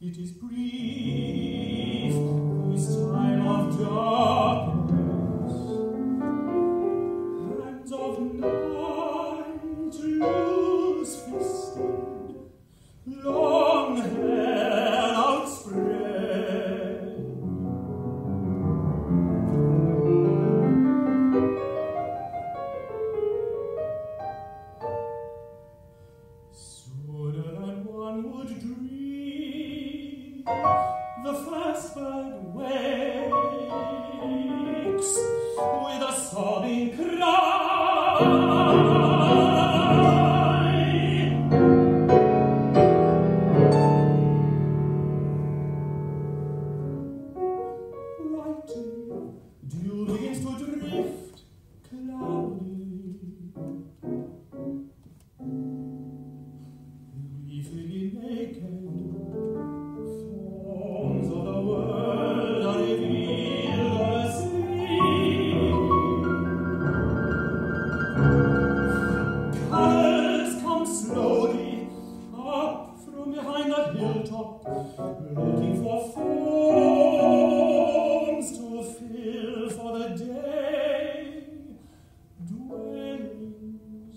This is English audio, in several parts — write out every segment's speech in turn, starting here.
It is brief, this time of darkness, hands of night loose-fisted, long hair outspread. Sooner than one would dream, the first bird wakes with a sobbing cry. Lightly, dew begins to drift, cloudy. Briefly naked, forms of the world are revealed or asleep. Colors come slowly up from behind the hilltop, looking for forms to fill for the day, dwellings.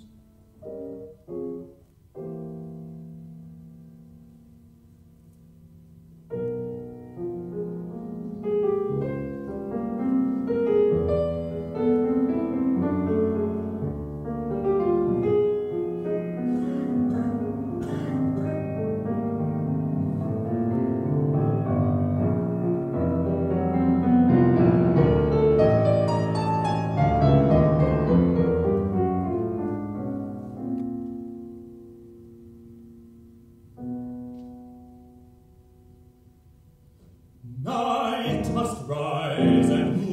Night must rise and